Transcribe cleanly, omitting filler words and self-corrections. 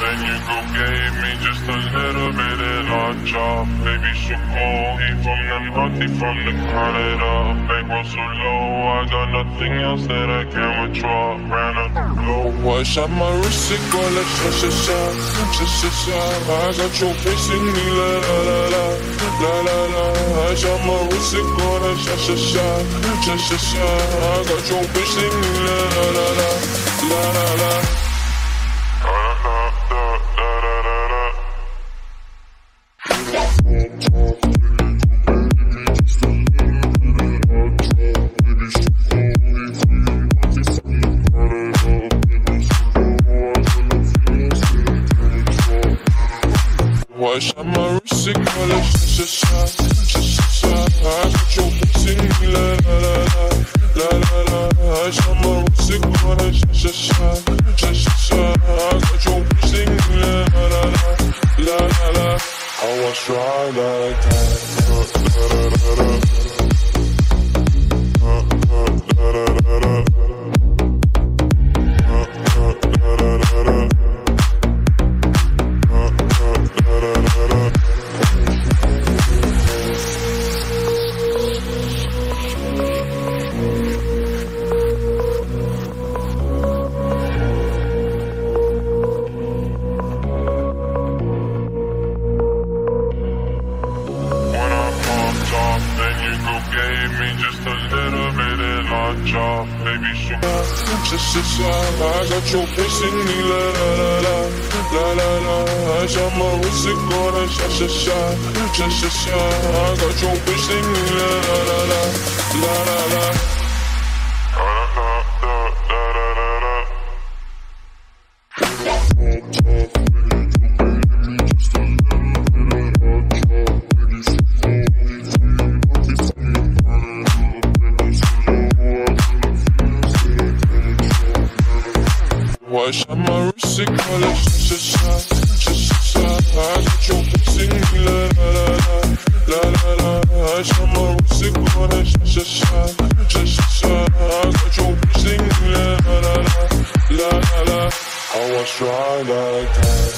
then you go gave me just a little bit and I drop. Baby, so cold, he from the north, he from the Canada. Bankroll so low, I got nothing else that I can withdraw. Ran up the globe. I shot my wrist, it go like sha. I got your face in me, la la la la, la la la. I shot my wrist, it go like sha. I got your face in me, la la la la, la la la. I shot my wrist, it go like sha. I got your face in me, la la la la, la la la. I shot my wrist, it go like sha. I got your face in me, la la la, la la la. I was try like that. Baby, I got your face in me, la la la la, la la la. I shot my wrist, it go like sha. I got your face in me, la la la la, la la la. I shot my wrist, it go like sha. I got your face in me, la la la la, la la la. I shot my wrist, it go like sha. I got your face in me, la la la, la la la. I was try like that.